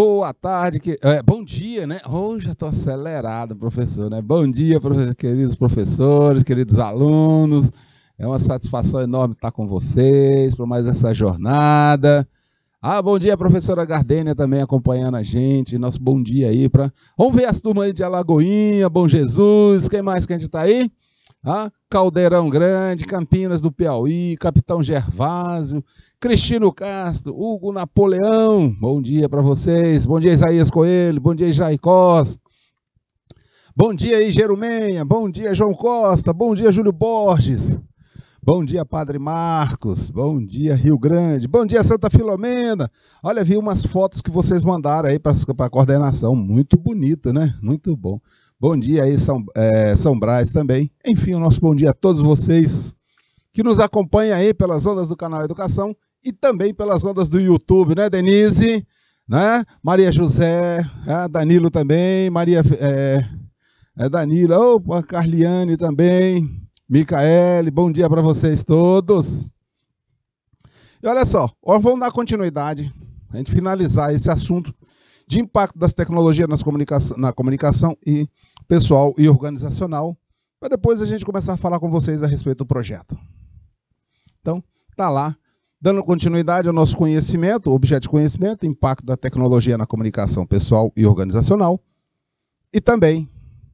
Boa tarde, bom dia, né? Hoje já estou acelerado, professor, né? Bom dia, queridos professores, queridos alunos. É uma satisfação enorme estar com vocês para mais essa jornada. Bom dia, professora Gardênia também acompanhando a gente. Nosso bom dia aí para... Vamos ver as turmas aí de Alagoinha, Bom Jesus, quem mais que a gente está aí? Caldeirão Grande, Campinas do Piauí, Capitão Gervásio, Cristino Castro, Hugo Napoleão, bom dia para vocês. Bom dia, Isaías Coelho, bom dia, Jaicós. Bom dia aí, Jerumenha, bom dia, João Costa, bom dia, Júlio Borges. Bom dia, Padre Marcos, bom dia, Rio Grande, bom dia, Santa Filomena. Olha, vi umas fotos que vocês mandaram aí para a coordenação, muito bonito, né? Muito bom. Bom dia aí, São Brás também. Enfim, o nosso bom dia a todos vocês que nos acompanham aí pelas ondas do canal Educação e também pelas ondas do YouTube, né, Denise? Né? Maria José, Danilo também, Danilo, opa, Carliane também, Micaele, bom dia para vocês todos. E olha só, vamos dar continuidade, a gente finalizar esse assunto de impacto das tecnologias na comunicação e pessoal e organizacional, para depois a gente começar a falar com vocês a respeito do projeto. Então, tá lá, dando continuidade ao nosso conhecimento, objeto de conhecimento, impacto da tecnologia na comunicação pessoal e organizacional, e também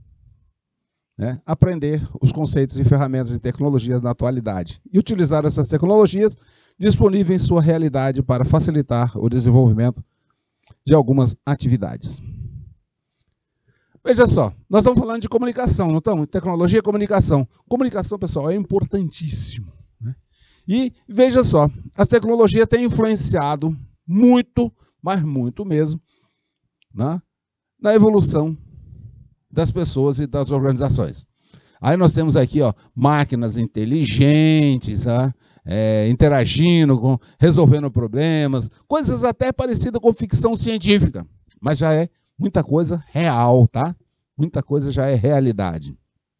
aprender os conceitos e ferramentas de tecnologias na atualidade e utilizar essas tecnologias disponíveis em sua realidade para facilitar o desenvolvimento de algumas atividades. Veja só, nós estamos falando de comunicação, não estamos? Tecnologia e comunicação. Comunicação, pessoal, é importantíssimo. Né? E veja só, a tecnologia tem influenciado muito, mas muito mesmo, né, na evolução das pessoas e das organizações. Aí nós temos aqui, máquinas inteligentes, interagindo, resolvendo problemas, coisas até parecidas com ficção científica, mas já é muita coisa real, tá? Muita coisa já é realidade.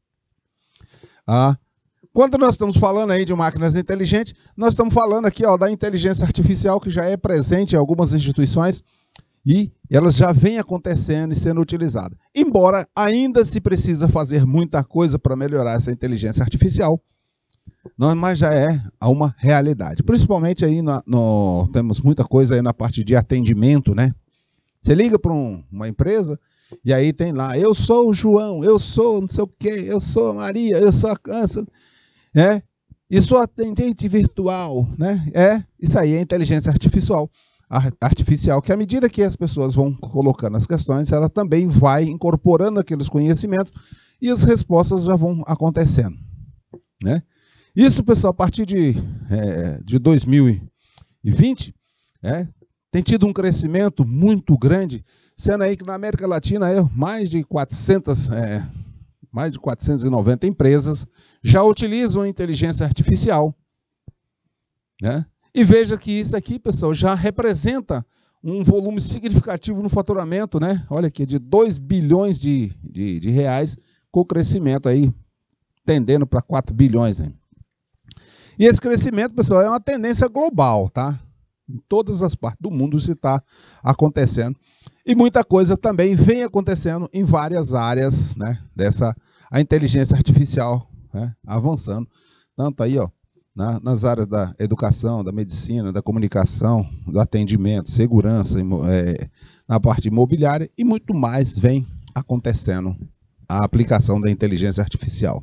Quando nós estamos falando aí de máquinas inteligentes, nós estamos falando aqui da inteligência artificial que já é presente em algumas instituições e elas já vêm acontecendo e sendo utilizadas. Embora ainda se precisa fazer muita coisa para melhorar essa inteligência artificial, mas já é uma realidade. Principalmente aí temos muita coisa aí na parte de atendimento, né? Você liga para uma empresa e aí tem lá, eu sou o João, eu sou não sei o quê, eu sou a Maria, eu sou a Câncer, e sou atendente virtual, né? Isso aí é inteligência artificial, que à medida que as pessoas vão colocando as questões, ela também vai incorporando aqueles conhecimentos e as respostas já vão acontecendo, né? Isso, pessoal, a partir de 2020, tem tido um crescimento muito grande, sendo aí que na América Latina mais de 490 empresas já utilizam a inteligência artificial. Né? E veja que isso aqui, pessoal, já representa um volume significativo no faturamento, né? Olha aqui, de 2 bilhões de reais, com o crescimento aí tendendo para 4 bilhões. Né? E esse crescimento, pessoal, é uma tendência global, tá? Em todas as partes do mundo isso está acontecendo. E muita coisa também vem acontecendo em várias áreas, né? A inteligência artificial, né? Avançando. Tanto aí, nas áreas da educação, da medicina, da comunicação, do atendimento, segurança, na parte imobiliária e muito mais vem acontecendo a aplicação da inteligência artificial.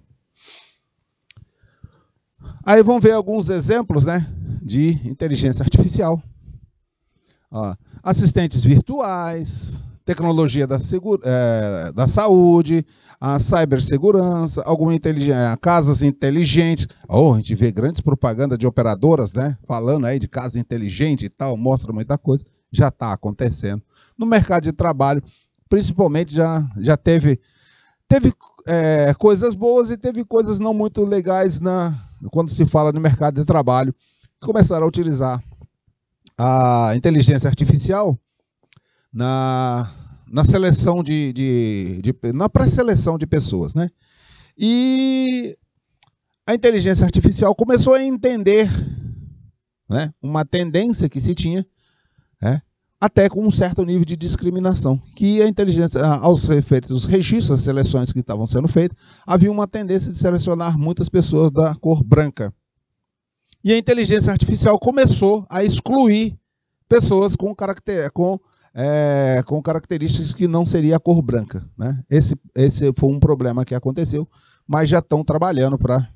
Aí vamos ver alguns exemplos, né, de inteligência artificial. Assistentes virtuais, tecnologia da saúde, a cibersegurança, casas inteligentes. A gente vê grandes propagandas de operadoras, né, falando aí de casa inteligente e tal, mostra muita coisa. Já está acontecendo. No mercado de trabalho, principalmente, já teve coisas boas e teve coisas não muito legais quando se fala no mercado de trabalho, começaram a utilizar a inteligência artificial na seleção na pré-seleção de pessoas, né? E a inteligência artificial começou a entender, né, uma tendência que se tinha, né, até com um certo nível de discriminação, que a inteligência, aos ser feitos os registros, as seleções que estavam sendo feitas, havia uma tendência de selecionar muitas pessoas da cor branca. E a inteligência artificial começou a excluir pessoas com características que não seria a cor branca, né? Esse foi um problema que aconteceu, mas já estão trabalhando para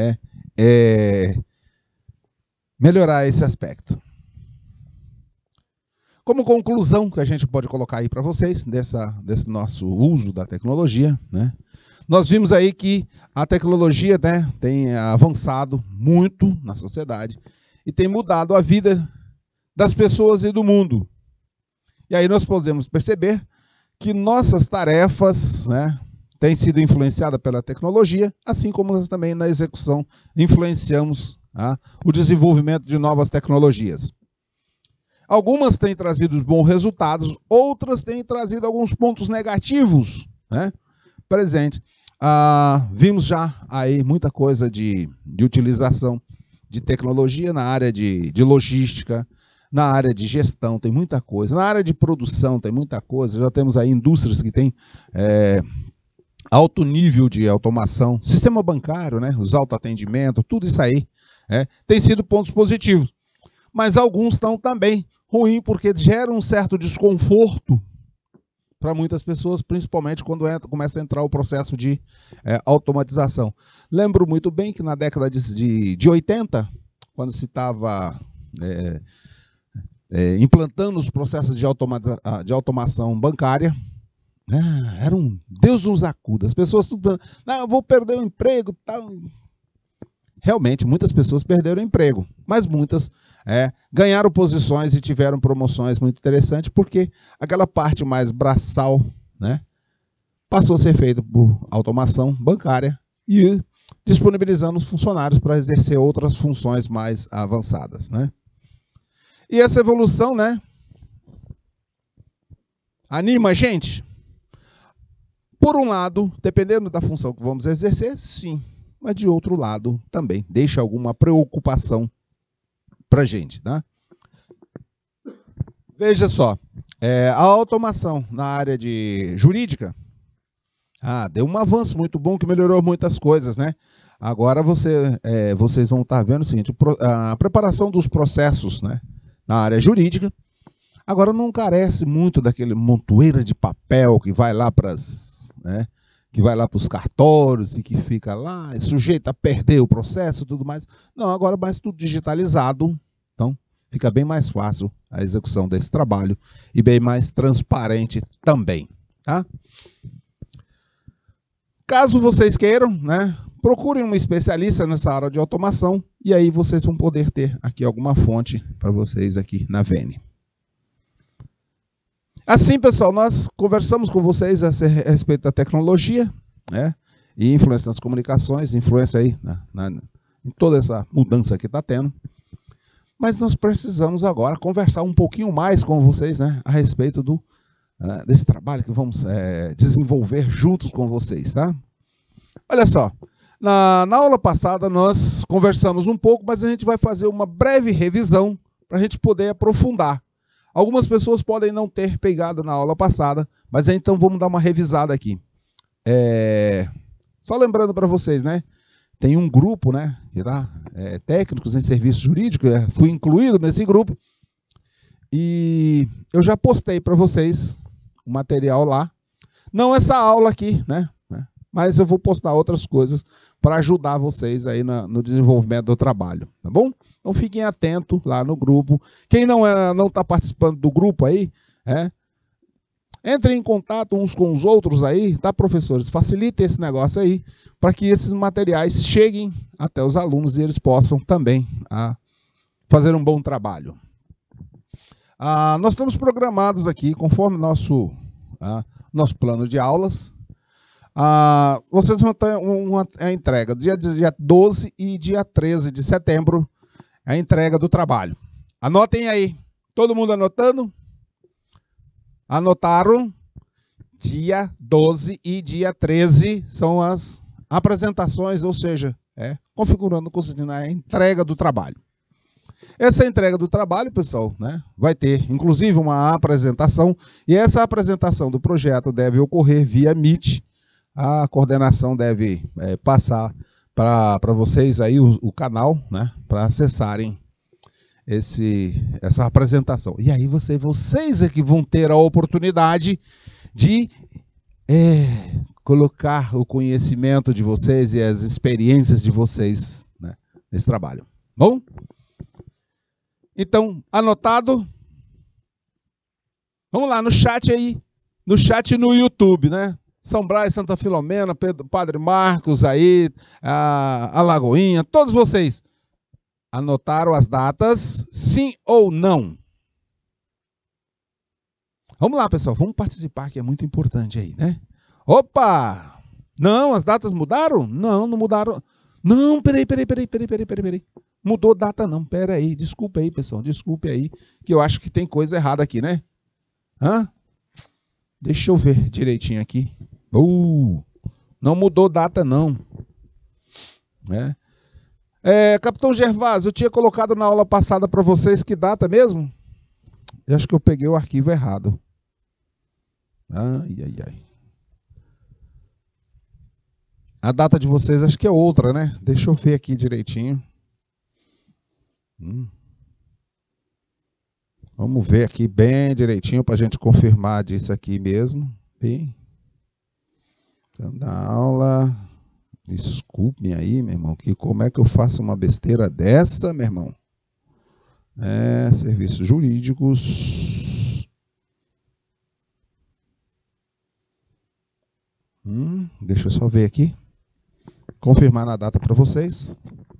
melhorar esse aspecto. Como conclusão que a gente pode colocar aí para vocês, desse nosso uso da tecnologia, né? Nós vimos aí que a tecnologia, né, tem avançado muito na sociedade e tem mudado a vida das pessoas e do mundo. E aí nós podemos perceber que nossas tarefas, né, têm sido influenciadas pela tecnologia, assim como nós também na execução influenciamos o desenvolvimento de novas tecnologias. Algumas têm trazido bons resultados, outras têm trazido alguns pontos negativos, né, presente. Vimos já aí muita coisa de utilização de tecnologia na área de logística, na área de gestão tem muita coisa, na área de produção tem muita coisa, já temos aí indústrias que têm alto nível de automação, sistema bancário, né, os autoatendimento, tudo isso aí tem sido pontos positivos. Mas alguns estão também ruins, porque geram um certo desconforto para muitas pessoas, principalmente quando começa a entrar o processo de automatização. Lembro muito bem que na década de 80, quando se estava implantando os processos de automação bancária, era um Deus nos acuda. As pessoas tudo, não, eu vou perder o emprego, tal. Realmente, muitas pessoas perderam o emprego, mas muitas ganharam posições e tiveram promoções muito interessantes, porque aquela parte mais braçal, né, passou a ser feita por automação bancária e disponibilizando os funcionários para exercer outras funções mais avançadas, né? E essa evolução, né, anima a gente. Por um lado, dependendo da função que vamos exercer, sim. Mas de outro lado também deixa alguma preocupação para a gente, tá? Veja só, a automação na área de jurídica deu um avanço muito bom que melhorou muitas coisas, né? Agora vocês vão estar vendo o seguinte, a preparação dos processos, né, na área jurídica, agora não carece muito daquele montoeira de papel que vai lá para os cartórios e que fica lá, é sujeito a perder o processo e tudo mais. Não, agora mais tudo digitalizado, então fica bem mais fácil a execução desse trabalho e bem mais transparente também, tá? Caso vocês queiram, né, procurem um especialista nessa área de automação e aí vocês vão poder ter aqui alguma fonte para vocês aqui na Vene. Assim, pessoal, nós conversamos com vocês a respeito da tecnologia, né, e influência nas comunicações, influência aí em toda essa mudança que está tendo. Mas nós precisamos agora conversar um pouquinho mais com vocês, né, a respeito desse trabalho que vamos desenvolver juntos com vocês, tá? Olha só, na aula passada nós conversamos um pouco, mas a gente vai fazer uma breve revisão para a gente poder aprofundar. Algumas pessoas podem não ter pegado na aula passada, mas então vamos dar uma revisada aqui. Só lembrando para vocês, né? Tem um grupo, né? Técnicos em serviço jurídico, fui incluído nesse grupo. E eu já postei para vocês o material lá. Não essa aula aqui, né? Mas eu vou postar outras coisas para ajudar vocês aí no desenvolvimento do trabalho, tá bom? Então fiquem atentos lá no grupo. Quem não está participando do grupo aí, entrem em contato uns com os outros aí, tá, professores? Facilitem esse negócio aí, para que esses materiais cheguem até os alunos e eles possam também fazer um bom trabalho. Nós estamos programados aqui, conforme nosso plano de aulas. Vocês vão ter a entrega dia 12 e dia 13 de setembro, a entrega do trabalho. Anotem aí. Todo mundo anotando? Anotaram? Dia 12 e dia 13 são as apresentações, ou seja, configurando, conseguindo a entrega do trabalho. Essa entrega do trabalho, pessoal, né, vai ter, inclusive, uma apresentação, e essa apresentação do projeto deve ocorrer via Meet. A coordenação deve passar para vocês aí o canal, né, para acessarem essa apresentação. E aí vocês é que vão ter a oportunidade de colocar o conhecimento de vocês e as experiências de vocês, né, nesse trabalho. Bom? Então, anotado? Vamos lá, no chat aí. No chat no YouTube, né? São Brás, Santa Filomena, Padre Marcos aí, a Lagoinha, todos vocês. Anotaram as datas? Sim ou não? Vamos lá, pessoal. Vamos participar, que é muito importante aí, né? Opa! Não, as datas mudaram? Não, não mudaram. Não, peraí. Mudou data não, peraí. Desculpa aí, pessoal. Desculpe aí, que eu acho que tem coisa errada aqui, né? Hã? Deixa eu ver direitinho aqui. Não mudou data não. Capitão Gervásio, eu tinha colocado na aula passada para vocês que data mesmo? Eu acho que eu peguei o arquivo errado. Ai. A data de vocês acho que é outra, né? Deixa eu ver aqui direitinho. Vamos ver aqui bem direitinho para a gente confirmar disso aqui mesmo. Bem. Então, da aula. Desculpe aí, meu irmão, que como é que eu faço uma besteira dessa, meu irmão? Serviços jurídicos. Deixa eu só ver aqui. Confirmar na data para vocês.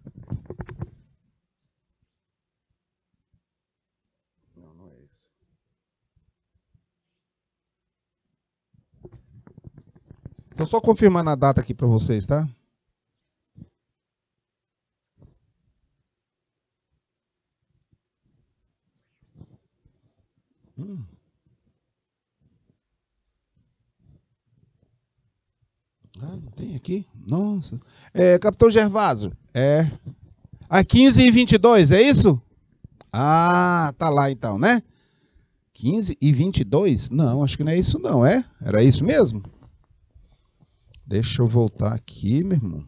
Não é esse. Então, só confirmar na data aqui para vocês, tá? Não tem aqui? Nossa. Capitão Gervásio, a 15 e 22, é isso? Tá lá então, né? 15 e 22? Não, acho que não é isso não, é? Era isso mesmo? Deixa eu voltar aqui, meu irmão.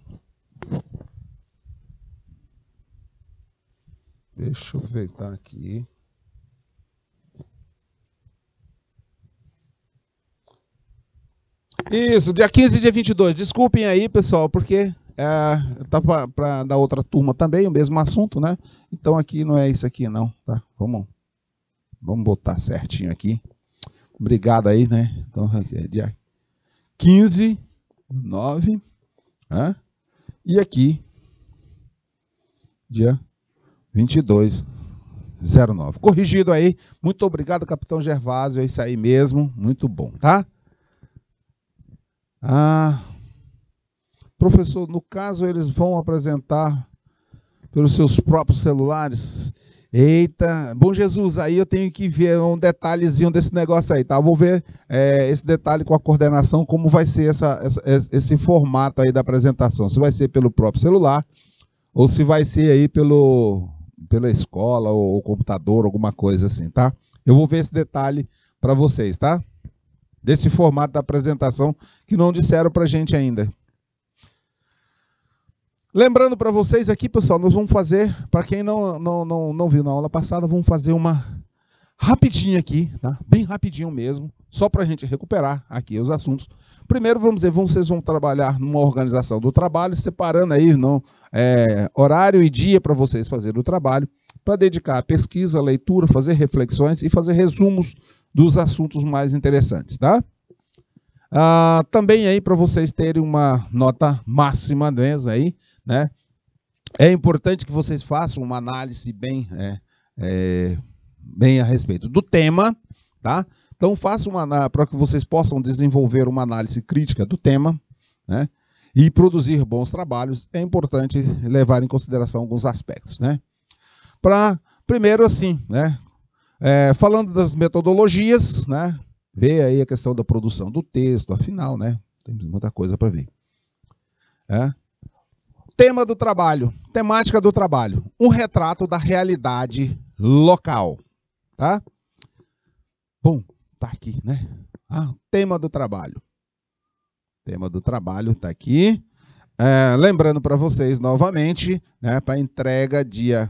Deixa eu voltar aqui. Isso, dia 15 e dia 22. Desculpem aí, pessoal, porque tá para da outra turma também, o mesmo assunto, né? Então aqui não é isso aqui não, tá? Vamos botar certinho aqui. Obrigado aí, né? Então é dia 15, 9, e aqui dia 22, 09. Corrigido aí. Muito obrigado, Capitão Gervásio, é isso aí mesmo, muito bom, tá? Professor, no caso eles vão apresentar pelos seus próprios celulares. Eita, bom Jesus, aí eu tenho que ver um detalhezinho desse negócio aí, tá? Vou ver esse detalhe com a coordenação, como vai ser esse formato aí da apresentação. Se vai ser pelo próprio celular, ou se vai ser aí pela escola, ou computador, alguma coisa assim, tá? Eu vou ver esse detalhe para vocês, tá? Desse formato da apresentação que não disseram para a gente ainda. Lembrando para vocês aqui, pessoal, nós vamos fazer, para quem não viu na aula passada, vamos fazer uma rapidinha aqui, tá? Bem rapidinho mesmo, só para a gente recuperar aqui os assuntos. Primeiro, vocês vão trabalhar numa organização do trabalho, separando aí horário e dia para vocês fazerem o trabalho, para dedicar a pesquisa, a leitura, fazer reflexões e fazer resumos dos assuntos mais interessantes, tá? Também aí para vocês terem uma nota máxima aí, né? É importante que vocês façam uma análise bem a respeito do tema, tá? Então façam para que vocês possam desenvolver uma análise crítica do tema, né? E produzir bons trabalhos. É importante levar em consideração alguns aspectos, né? Primeiro assim, né? Falando das metodologias, né? Ver aí a questão da produção do texto, afinal, né? Tem muita coisa para ver. tema do trabalho, temática do trabalho, um retrato da realidade local, tá? Bom, tá aqui, né? Tema do trabalho. Tema do trabalho tá aqui. Lembrando para vocês novamente, né, para entrega dia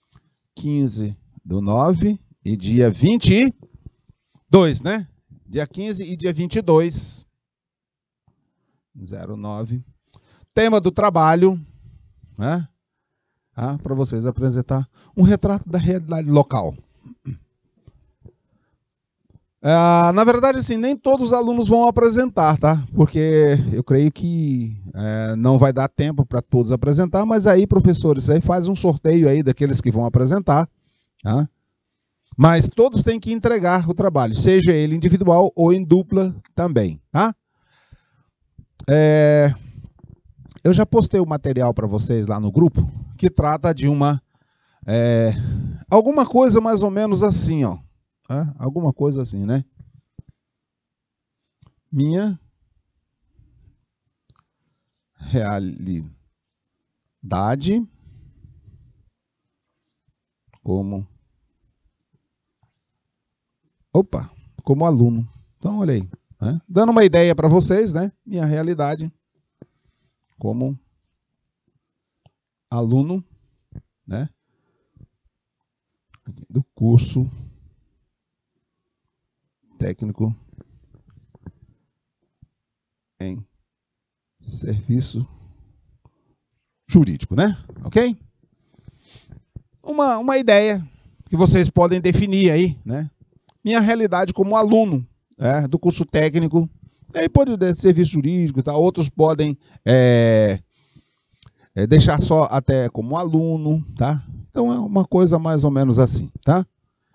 15/9 e dia 22, né? Dia 15 e dia 22, 09. Tema do trabalho, né? Para vocês apresentar um retrato da realidade local. Na verdade, assim, nem todos os alunos vão apresentar, tá? Porque eu creio que não vai dar tempo para todos apresentar, mas aí, professores, aí faz um sorteio aí daqueles que vão apresentar, tá? Mas todos têm que entregar o trabalho, seja ele individual ou em dupla também, tá? Eu já postei o material para vocês lá no grupo, que trata de alguma coisa mais ou menos assim, ó. Alguma coisa assim, né? Minha realidade como aluno. Então, olha aí, né? Dando uma ideia para vocês, né? Minha realidade como aluno, né? Do curso técnico em serviço jurídico, né? Ok? Uma ideia que vocês podem definir aí, né? Minha realidade como aluno, do curso técnico, aí pode ser serviço jurídico, tá? Outros podem deixar só até como aluno, tá? Então é uma coisa mais ou menos assim, tá?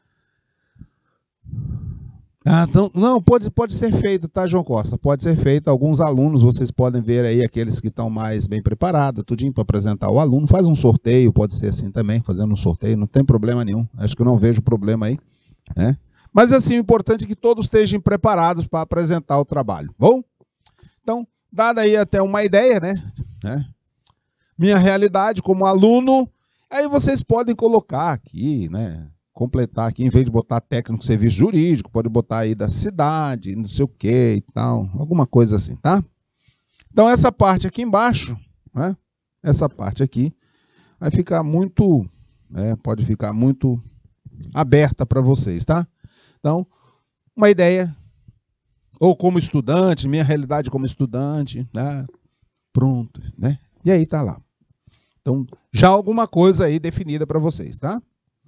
Então, não, pode ser feito, tá, João Costa? Pode ser feito. Alguns alunos, vocês podem ver aí, aqueles que estão mais bem preparados, tudinho para apresentar o aluno. Faz um sorteio, pode ser assim também, fazendo um sorteio, não tem problema nenhum. Acho que eu não vejo problema aí, né? Mas, assim, o importante é que todos estejam preparados para apresentar o trabalho, bom? Então, dada aí até uma ideia, né? Minha realidade como aluno, aí vocês podem colocar aqui, né? Completar aqui, em vez de botar técnico serviço jurídico, pode botar aí da cidade, não sei o que e tal, alguma coisa assim, tá? Então, essa parte aqui embaixo, né? Essa parte aqui, vai ficar muito, pode ficar muito aberta para vocês, tá? Então, uma ideia, ou como estudante, minha realidade como estudante, né? Pronto, né? E aí tá lá. Então, já alguma coisa aí definida para vocês, tá?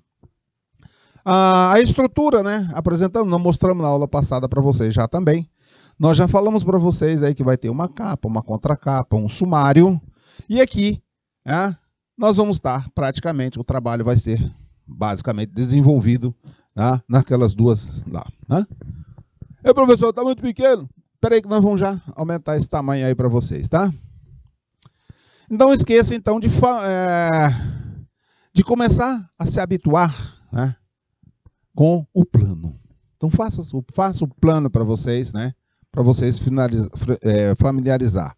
A estrutura, né? Apresentando, nós mostramos na aula passada para vocês já também. Nós já falamos para vocês aí que vai ter uma capa, uma contracapa, um sumário. E aqui, nós vamos estar praticamente, o trabalho vai ser basicamente desenvolvido naquelas duas lá. Professor, está muito pequeno. Espera aí que nós vamos já aumentar esse tamanho aí para vocês, tá? Então, não esqueça então de começar a se habituar, né, com o plano. Então, faça o plano para vocês, né? Para vocês familiarizar.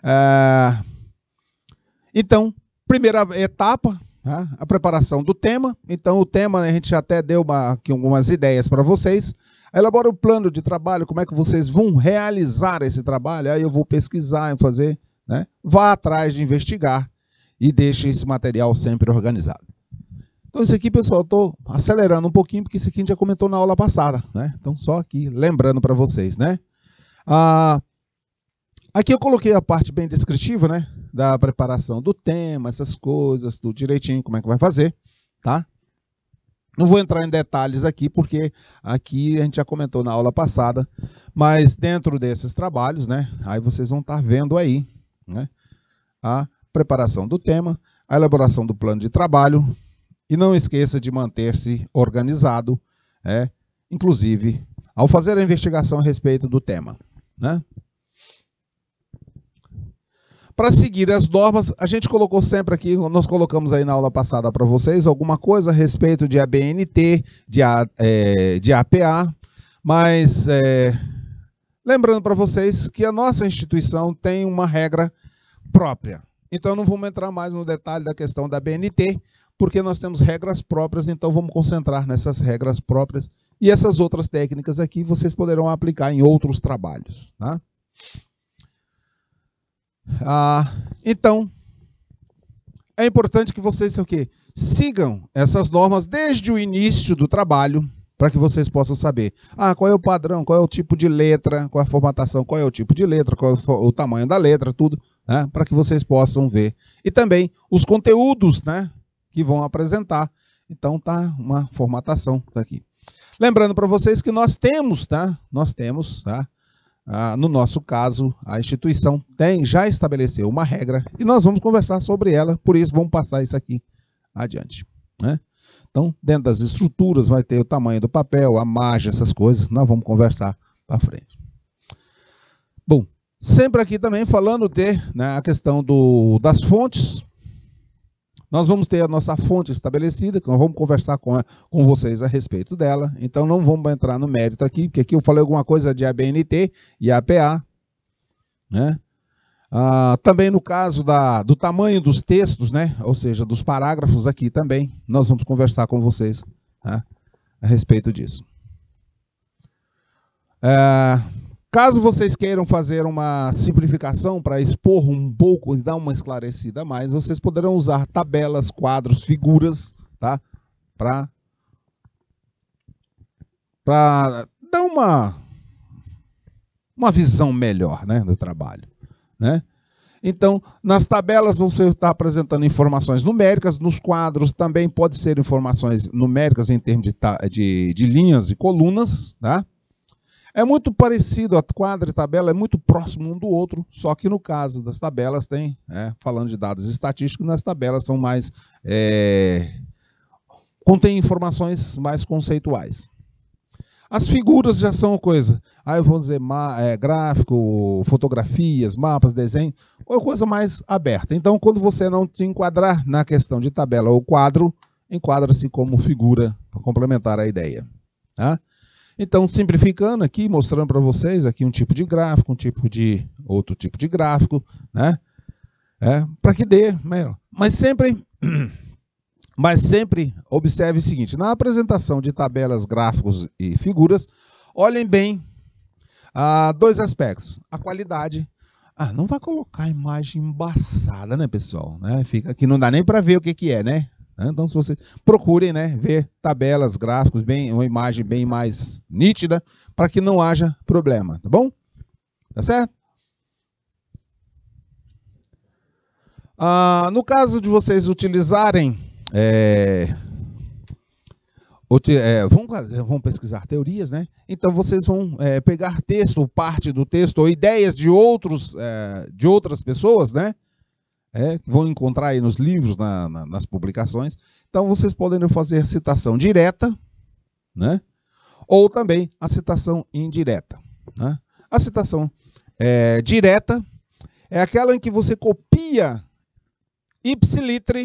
Então, primeira etapa, a preparação do tema. Então, o tema, né, a gente já até deu aqui algumas ideias para vocês. Elabora o plano de trabalho, como é que vocês vão realizar esse trabalho. Aí eu vou pesquisar e fazer, né? Vá atrás de investigar e deixe esse material sempre organizado. Então, isso aqui, pessoal, estou acelerando um pouquinho, porque isso aqui a gente já comentou na aula passada, né? Então, só aqui, lembrando para vocês, né? Aqui eu coloquei a parte bem descritiva, né? Da preparação do tema, essas coisas, tudo direitinho, como é que vai fazer, tá? Não vou entrar em detalhes aqui, porque aqui a gente já comentou na aula passada, mas dentro desses trabalhos, né? Aí vocês vão estar vendo aí, né? A preparação do tema, a elaboração do plano de trabalho. E não esqueça de manter-se organizado, inclusive, ao fazer a investigação a respeito do tema, né? Para seguir as normas, a gente colocou sempre aqui, nós colocamos aí na aula passada para vocês, alguma coisa a respeito de ABNT, de APA, mas lembrando para vocês que a nossa instituição tem uma regra própria. Então não vamos entrar mais no detalhe da questão da BNT, porque nós temos regras próprias, então vamos concentrar nessas regras próprias. E essas outras técnicas aqui vocês poderão aplicar em outros trabalhos. Tá? Então, é importante que vocês o quê? Sigam essas normas desde o início do trabalho, para que vocês possam saber qual é o padrão, qual é o tipo de letra, qual é a formatação, qual é o tipo de letra, qual é o tamanho da letra, tudo, né, para que vocês possam ver. E também os conteúdos, né, que vão apresentar. Então tá uma formatação aqui. Lembrando para vocês que nós temos, no nosso caso, a instituição já estabeleceu uma regra e nós vamos conversar sobre ela, por isso vamos passar isso aqui adiante, né? Então, dentro das estruturas vai ter o tamanho do papel, a margem, essas coisas, nós vamos conversar para frente. Bom, sempre aqui também falando né, a questão das fontes. Nós vamos ter a nossa fonte estabelecida, que nós vamos conversar com vocês a respeito dela. Então, não vamos entrar no mérito aqui, porque aqui eu falei alguma coisa de ABNT e APA, né? Também no caso do tamanho dos textos, né? Ou seja, dos parágrafos aqui também, nós vamos conversar com vocês, tá? A respeito disso. Caso vocês queiram fazer uma simplificação para expor um pouco e dar uma esclarecida a mais, vocês poderão usar tabelas, quadros, figuras, tá? Para dar uma visão melhor, né, do trabalho. Né? Então, nas tabelas você está apresentando informações numéricas, nos quadros também pode ser informações numéricas em termos de linhas e colunas. Tá? É muito parecido, a quadro e tabela é muito próximo um do outro, só que no caso das tabelas tem, falando de dados estatísticos, nas tabelas são mais, contém informações mais conceituais. As figuras já são coisa, eu vou dizer gráfico, fotografias, mapas, desenho, ou coisa mais aberta. Então, quando você não se enquadrar na questão de tabela ou quadro, enquadra-se como figura para complementar a ideia. Tá? Então, simplificando aqui, mostrando para vocês aqui um tipo de gráfico, outro tipo de gráfico, né? Para que dê melhor. Mas sempre observe o seguinte, na apresentação de tabelas, gráficos e figuras, olhem bem dois aspectos. A qualidade. Não vai colocar imagem embaçada, né, pessoal? Fica aqui, não dá nem para ver o que é, né? Então, se vocês procurem, né, ver tabelas, gráficos, uma imagem bem mais nítida, para que não haja problema, tá bom? Tá certo? No caso de vocês utilizarem vamos pesquisar teorias, né? Então vocês vão pegar texto, parte do texto, ou ideias de outras pessoas, né? Que vão encontrar aí nos livros, nas publicações. Então vocês podem fazer citação direta, né? Ou também a citação indireta. Né? A citação direta é aquela em que você copia ipsilitre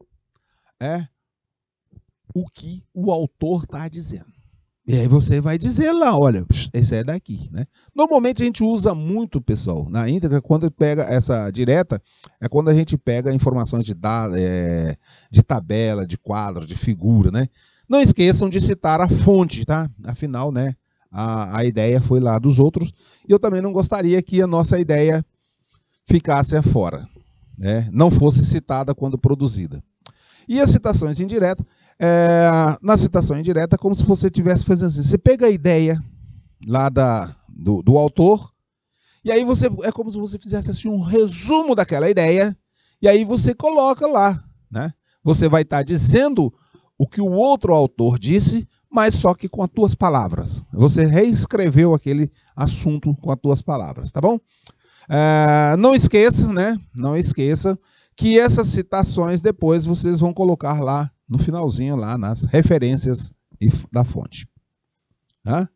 o que o autor está dizendo. E aí você vai dizer lá, olha, esse é daqui. Né? Normalmente a gente usa muito, pessoal, na íntegra, quando pega essa direta, é quando a gente pega informações de tabela, de quadro, de figura. Né? Não esqueçam de citar a fonte, tá? Afinal, né, a ideia foi lá dos outros, e eu também não gostaria que a nossa ideia ficasse fora, né? Não fosse citada quando produzida. E as citações indiretas, na citação indireta, como se você estivesse fazendo assim. Você pega a ideia lá do autor, e aí é como se você fizesse assim, um resumo daquela ideia, e aí você coloca lá. Né? Você vai estar dizendo o que o outro autor disse, mas só que com as tuas palavras. Você reescreveu aquele assunto com as tuas palavras, tá bom? Não esqueça, né? Não esqueça que essas citações depois vocês vão colocar lá no finalzinho, lá nas referências da fonte. Tá?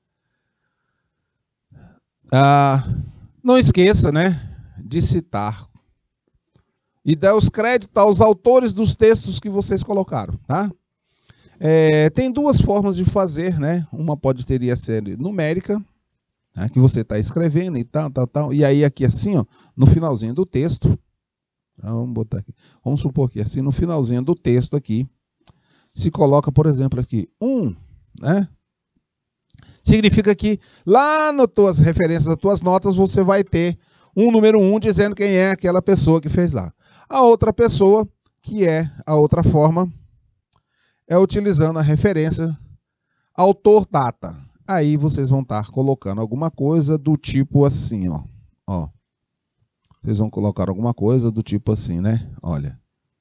Não esqueça, né, de citar e dar os créditos aos autores dos textos que vocês colocaram. Tá? Tem duas formas de fazer, né? Uma poderia ser numérica, né, que você está escrevendo e tal. E aí aqui assim, ó, no finalzinho do texto, Então, vamos botar aqui. Vamos supor que assim, no finalzinho do texto aqui, se coloca, por exemplo, aqui, 1, né? Significa que lá nas tuas referências, nas tuas notas, você vai ter um número 1 dizendo quem é aquela pessoa que fez lá. A outra pessoa, que é a outra forma, é utilizando a referência autor-data. Aí vocês vão estar colocando alguma coisa do tipo assim, ó. Ó. Vocês vão colocar alguma coisa do tipo assim, né? Olha.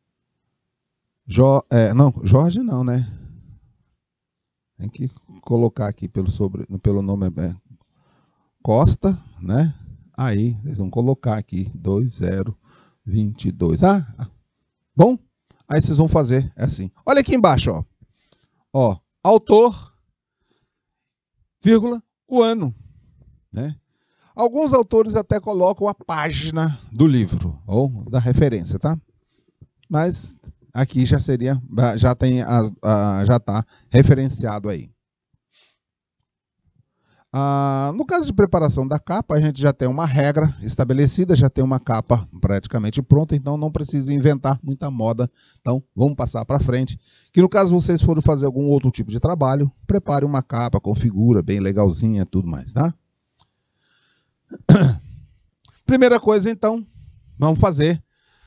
Não, Jorge não, né? Tem que colocar aqui pelo nome Costa, né? Aí, vocês vão colocar aqui 2022. Bom? Aí vocês vão fazer assim. Olha aqui embaixo, ó. Ó, autor, vírgula, o ano, né? Alguns autores até colocam a página do livro ou da referência, tá? Mas aqui já está referenciado aí. No caso de preparação da capa, a gente já tem uma regra estabelecida, já tem uma capa praticamente pronta, então não precisa inventar muita moda. Então, vamos passar para frente. Que no caso vocês forem fazer algum outro tipo de trabalho, prepare uma capa, configura bem legalzinha, tudo mais, tá? Primeira coisa, então, vamos fazer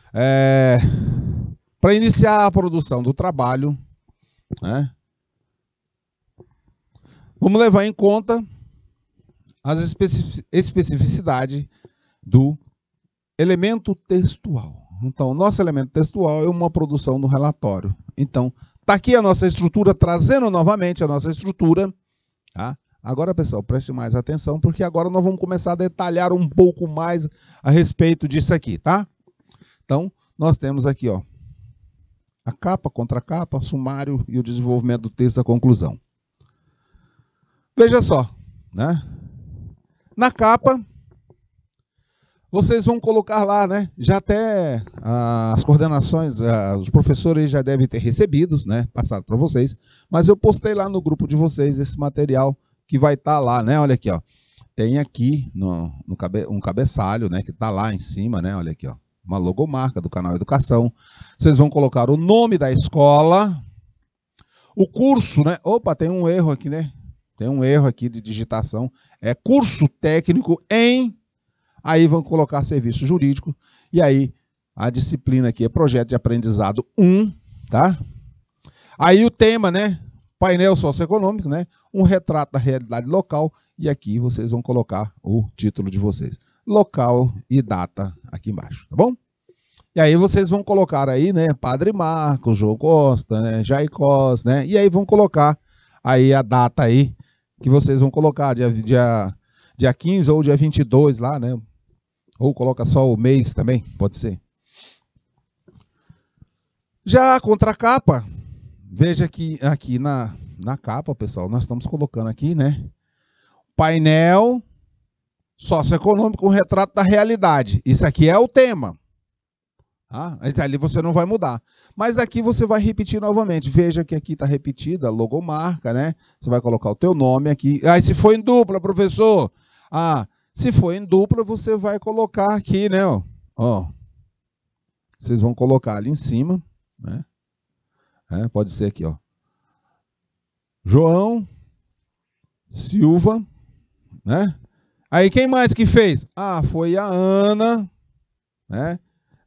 para iniciar a produção do trabalho, né? Vamos levar em conta as especificidades do elemento textual. Então, nosso elemento textual é uma produção do relatório. Então, está aqui a nossa estrutura, trazendo novamente a nossa estrutura, tá? Agora, pessoal, preste mais atenção, porque agora nós vamos começar a detalhar um pouco mais a respeito disso aqui, tá? Então, nós temos aqui, ó, a capa, contracapa, sumário e o desenvolvimento do texto, a conclusão. Veja só, né? Na capa, vocês vão colocar lá, né? Já até as coordenações, os professores já devem ter recebido, né? Passado para vocês, mas eu postei lá no grupo de vocês esse material que vai estar lá, né? Olha aqui, ó. Tem aqui um cabeçalho, né? Que está lá em cima, né? Olha aqui, ó. Uma logomarca do canal Educação. Vocês vão colocar o nome da escola, o curso, né? Opa, tem um erro aqui, né? Tem um erro aqui de digitação. É curso técnico em... Aí vão colocar serviço jurídico. E aí a disciplina aqui é projeto de aprendizado 1, tá? Aí o tema, né? Painel socioeconômico, né? Um retrato da realidade local. E aqui vocês vão colocar o título de vocês. Local e data aqui embaixo, tá bom? E aí vocês vão colocar aí, né? Padre Marcos, João Costa, né? Jaicós, né? E aí vão colocar aí a data aí, que vocês vão colocar dia 15 ou dia 22 lá, né? Ou coloca só o mês também, pode ser. Já a contracapa, veja que aqui na capa, pessoal, nós estamos colocando aqui, né? Painel socioeconômico, um retrato da realidade. Isso aqui é o tema. Tá? Ali você não vai mudar. Mas aqui você vai repetir novamente. Veja que aqui está repetida a logomarca, né? Você vai colocar o teu nome aqui. Se for em dupla, professor. Se for em dupla, você vai colocar aqui, né? Ó. Vocês vão colocar ali em cima, né? Pode ser aqui, ó. João Silva, né? Aí quem mais que fez? Foi a Ana, né?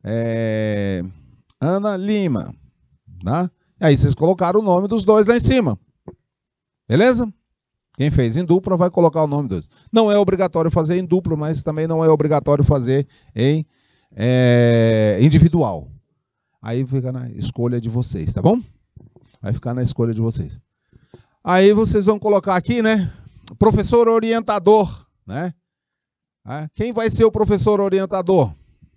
Ana Lima, tá? Aí vocês colocaram o nome dos dois lá em cima. Beleza? Quem fez em dupla vai colocar o nome dos dois. Não é obrigatório fazer em dupla, mas também não é obrigatório fazer em individual. Aí fica na escolha de vocês, tá bom? Vai ficar na escolha de vocês. Aí vocês vão colocar aqui, né? Professor orientador, né? Quem vai ser o professor orientador?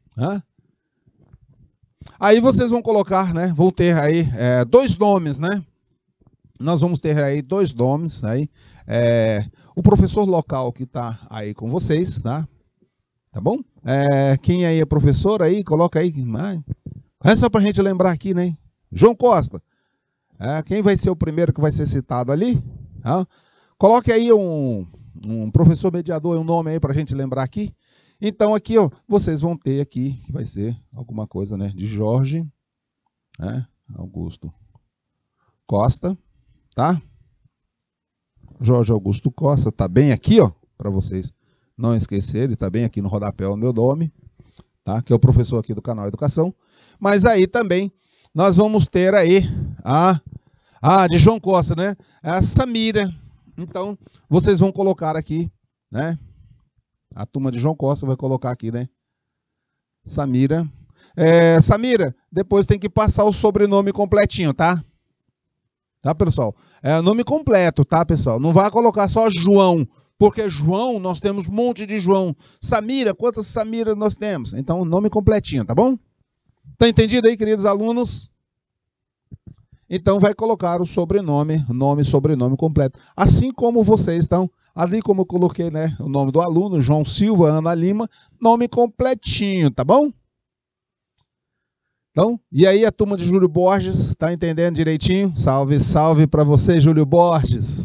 Aí vocês vão colocar, né? Vão ter aí 2 nomes, né? Nós vamos ter aí 2 nomes aí. O professor local que está aí com vocês, tá? Tá bom? Quem aí é professor aí, coloca aí. É só para a gente lembrar aqui, né? João Costa. Quem vai ser o primeiro que vai ser citado ali? Coloque aí um professor mediador, um nome aí para a gente lembrar aqui. Então aqui, ó, vocês vão ter aqui, que vai ser alguma coisa, né, de Jorge, né, Augusto Costa, tá? Jorge Augusto Costa, tá bem aqui, ó, para vocês não esquecerem, tá bem aqui no rodapé o meu nome, tá? Que é o professor aqui do canal Educação. Mas aí também nós vamos ter aí de João Costa, né? A Samira. Então, vocês vão colocar aqui, né? A turma de João Costa vai colocar aqui, né? Samira. Samira, depois tem que passar o sobrenome completinho, tá? Tá, pessoal? É o nome completo, tá, pessoal? Não vai colocar só João, porque João, nós temos um monte de João. Samira, quantas Samiras nós temos? Então, nome completinho, tá bom? Tá entendido aí, queridos alunos? Então, vai colocar o sobrenome, nome e sobrenome completo. Assim como vocês estão, ali como eu coloquei, né, o nome do aluno, João Silva, Ana Lima, nome completinho, tá bom? Então, e aí a turma de Júlio Borges, tá entendendo direitinho? Salve, salve para você, Júlio Borges.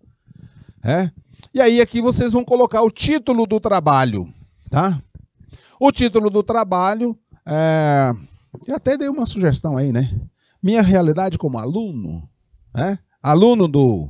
E aí aqui vocês vão colocar o título do trabalho, tá? O título do trabalho, eu até dei uma sugestão aí, né? Minha realidade como aluno, né? Aluno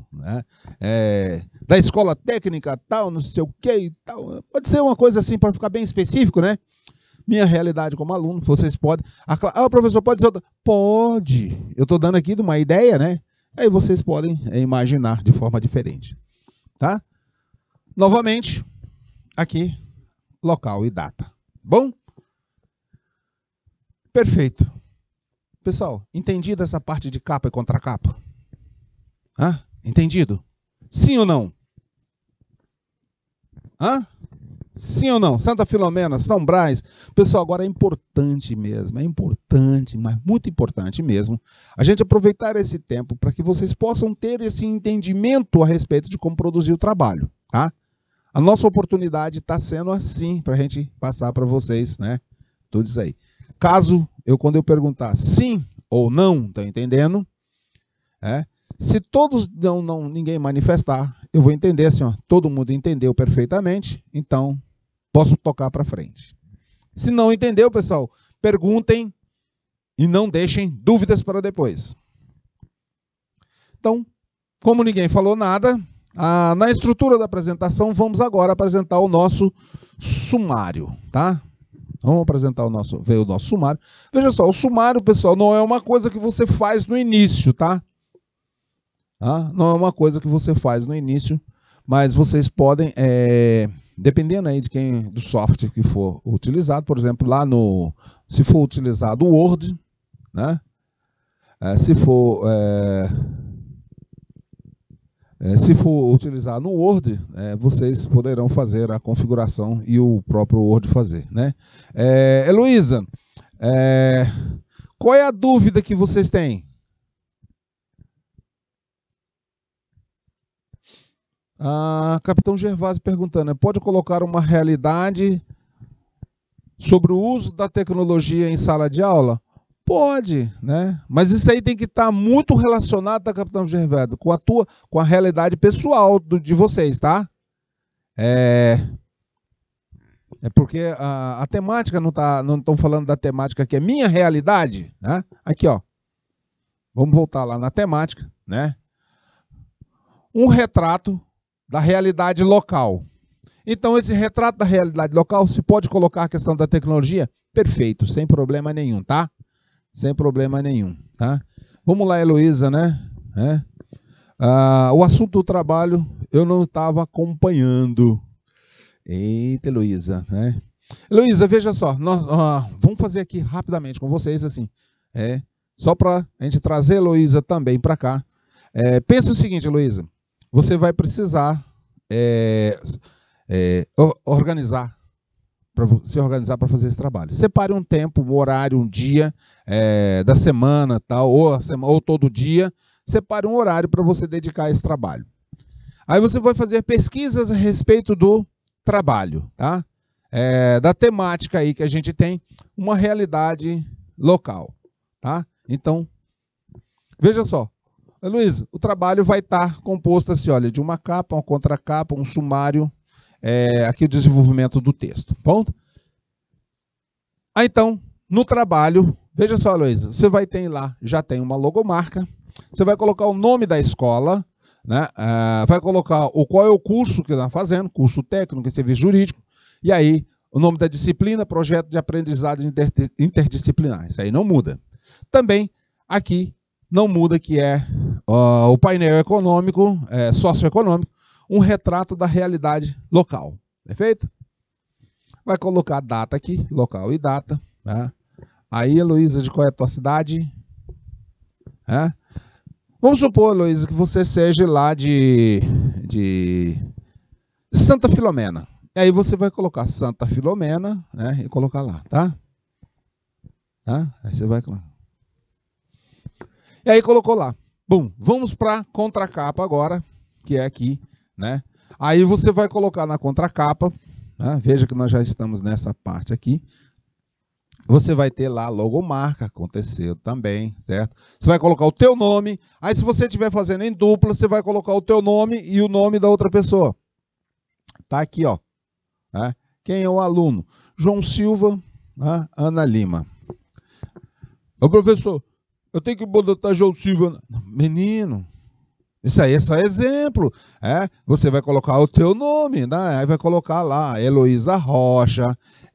da escola técnica tal, não sei o que e tal. Pode ser uma coisa assim para ficar bem específico, né? Minha realidade como aluno, vocês podem... o professor pode dizer... Pode. Eu estou dando aqui de uma ideia, né? Aí vocês podem imaginar de forma diferente, tá? Novamente, aqui, local e data. Bom? Perfeito. Pessoal, entendido essa parte de capa e contracapa? Entendido? Sim ou não? Sim ou não? Santa Filomena, São Brás. Pessoal, agora é importante mesmo, é importante, mas muito importante mesmo, a gente aproveitar esse tempo para que vocês possam ter esse entendimento a respeito de como produzir o trabalho, tá? A nossa oportunidade está sendo assim, para a gente passar para vocês, né? Tudo isso aí. Caso quando eu perguntar sim ou não, tá entendendo? Se todos ninguém manifestar, eu vou entender assim, ó, todo mundo entendeu perfeitamente, então posso tocar para frente. Se não entendeu, pessoal, perguntem e não deixem dúvidas para depois. Então, como ninguém falou nada, na estrutura da apresentação, vamos agora apresentar o nosso sumário, tá? Vamos apresentar o nosso sumário. Veja só, o sumário, pessoal, não é uma coisa que você faz no início, tá? Não é uma coisa que você faz no início, mas vocês podem, dependendo aí do software que for utilizado, por exemplo, se for utilizado o Word, né? Se for utilizar no Word, vocês poderão fazer a configuração e o próprio Word fazer, né? Heloísa, qual é a dúvida que vocês têm? Capitão Gervásio perguntando, pode colocar uma realidade sobre o uso da tecnologia em sala de aula? Pode, né? Mas isso aí tem que estar muito relacionado, tá, Capitão Gervásio, com a realidade pessoal de vocês, tá? Porque a temática não estão falando da temática que é minha realidade, né? Aqui, ó. Vamos voltar lá na temática, né? Um retrato da realidade local. Então, esse retrato da realidade local, se pode colocar a questão da tecnologia? Perfeito, sem problema nenhum, tá? Sem problema nenhum, tá? Vamos lá, Heloísa, né? O assunto do trabalho eu não estava acompanhando. Eita, Heloísa, né? Heloísa, veja só, nós vamos fazer aqui rapidamente com vocês, assim, só para a gente trazer a Heloísa também para cá. Pensa o seguinte, Heloísa, você vai precisar se organizar para fazer esse trabalho. Separe um tempo, um horário, um dia da semana, tal, ou todo dia. Separe um horário para você dedicar a esse trabalho. Aí você vai fazer pesquisas a respeito do trabalho, tá? Da temática aí que a gente tem, uma realidade local, tá? Então, veja só. Luiz, o trabalho vai estar composto assim, olha, de uma capa, uma contracapa, um sumário, aqui o desenvolvimento do texto. Ponto? Então, no trabalho, veja só, Heloísa, você vai ter lá, já tem uma logomarca, você vai colocar o nome da escola, né? Vai colocar qual é o curso que está fazendo, curso técnico, serviço jurídico, e aí o nome da disciplina, projeto de aprendizado interdisciplinar. Isso aí não muda. Também aqui não muda, que é o painel econômico, socioeconômico, um retrato da realidade local. Perfeito? Vai colocar data aqui, local e data. Tá? Aí, Heloísa, de qual é a tua cidade? Vamos supor, Heloísa, que você seja lá de Santa Filomena. E aí você vai colocar Santa Filomena, né, e colocar lá, tá? Aí você vai colocar. E aí colocou lá. Bom, vamos para a contracapa agora, que é aqui, né? Aí você vai colocar na contracapa, né? Veja que nós já estamos nessa parte aqui. Você vai ter lá a logomarca, aconteceu também, certo? Você vai colocar o teu nome, aí se você estiver fazendo em dupla, você vai colocar o teu nome e o nome da outra pessoa. Tá aqui, ó. Quem é o aluno? João Silva, Ana Lima. Ô professor, eu tenho que botar João Silva. Menino, isso aí é só exemplo. Você vai colocar o teu nome, né? Aí vai colocar lá Heloísa Rocha,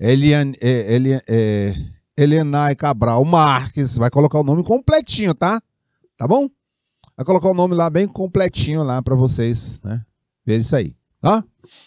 Elenay Cabral Marques, vai colocar o nome completinho, tá? Tá bom? Vai colocar o nome lá bem completinho lá para vocês, né? Ver isso aí, tá?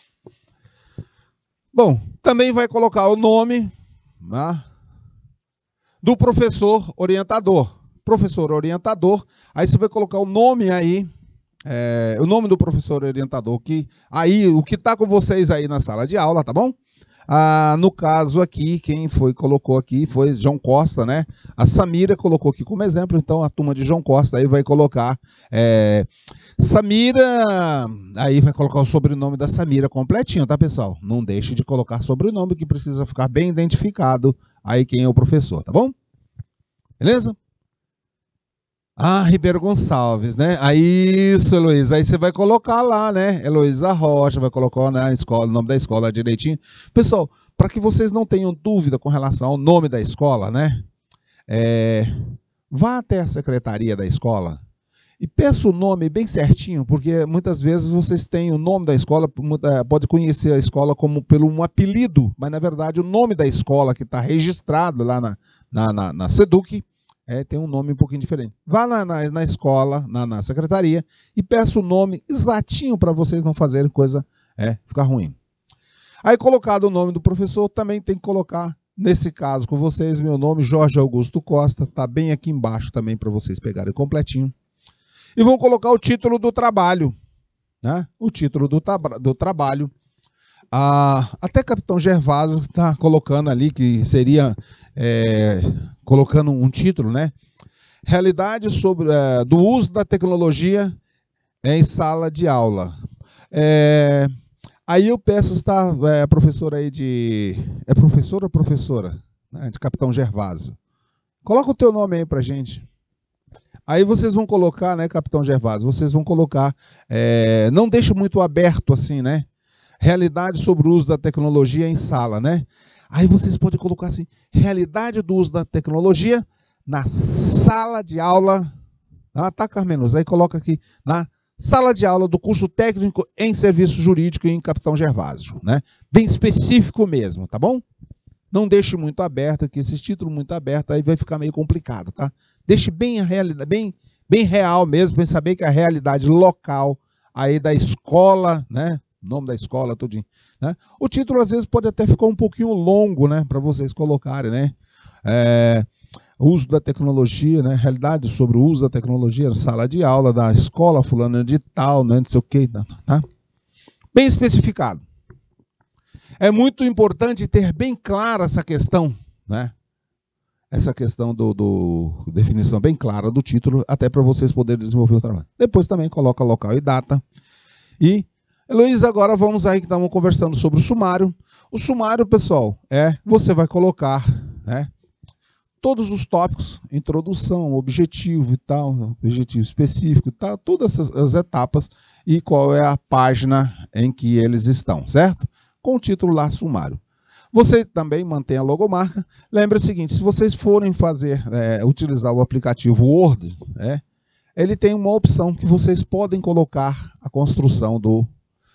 Bom, também vai colocar o nome, né, do professor orientador. Professor orientador, aí você vai colocar o nome aí, o nome do professor orientador, que aí o que está com vocês aí na sala de aula, tá bom? No caso aqui, quem colocou aqui foi João Costa, né? A Samira colocou aqui como exemplo, então a turma de João Costa aí vai colocar Samira, aí vai colocar o sobrenome da Samira completinho, tá, pessoal? Não deixe de colocar sobrenome, que precisa ficar bem identificado aí quem é o professor, tá bom? Beleza? Ribeiro Gonçalves, né? Isso, Heloísa. Aí você vai colocar lá, né? Heloísa Rocha, vai colocar na escola, o nome da escola direitinho. Pessoal, para que vocês não tenham dúvida com relação ao nome da escola, né? Vá até a secretaria da escola e peça o nome bem certinho, porque muitas vezes vocês têm o nome da escola, pode conhecer a escola como pelo um apelido, mas na verdade o nome da escola que está registrado lá na SEDUC, tem um nome um pouquinho diferente. Vá na escola, na secretaria, e peça o nome exatinho para vocês não fazerem coisa ficar ruim. Aí, colocado o nome do professor, também tem que colocar, nesse caso com vocês, meu nome, Jorge Augusto Costa, está bem aqui embaixo também para vocês pegarem completinho. E vão colocar o título do trabalho, né? O título do trabalho. Até Capitão Gervásio está colocando ali, que seria... colocando um título, né? Realidade do uso da tecnologia em sala de aula. Aí eu peço, a professora aí é professora ou professora? Né, de Capitão Gervásio. Coloca o teu nome aí pra gente. Aí vocês vão colocar, né, Capitão Gervásio, vocês vão colocar, não deixe muito aberto assim, né? Realidade sobre o uso da tecnologia em sala, né? Aí vocês podem colocar assim, realidade do uso da tecnologia na sala de aula, tá, Carmenos? Aí coloca aqui, na sala de aula do curso técnico em serviço jurídico em Capitão Gervásio, né? Bem específico mesmo, tá bom? Não deixe muito aberto, que esse título muito aberto aí vai ficar meio complicado, tá? Deixe bem a realidade, bem real mesmo, para saber que a realidade local aí da escola, né? Nome da escola, tudinho, né? O título às vezes pode até ficar um pouquinho longo, né? Para vocês colocarem, né? Uso da tecnologia, né? Realidade sobre o uso da tecnologia na sala de aula da escola fulana de tal, né? Não sei o que, tá? Bem especificado. É muito importante ter bem clara essa questão, né? Essa questão definição bem clara do título, até para vocês poderem desenvolver o trabalho. Depois também coloca local e data. E, Heloísa, agora vamos aí que estamos conversando sobre o sumário. O sumário, pessoal, você vai colocar, né, todos os tópicos, introdução, objetivo e tal, objetivo específico e tal, todas as etapas e qual é a página em que eles estão, certo? Com o título lá, sumário. Você também mantém a logomarca. Lembre o seguinte, se vocês forem utilizar o aplicativo Word, ele tem uma opção que vocês podem colocar a construção do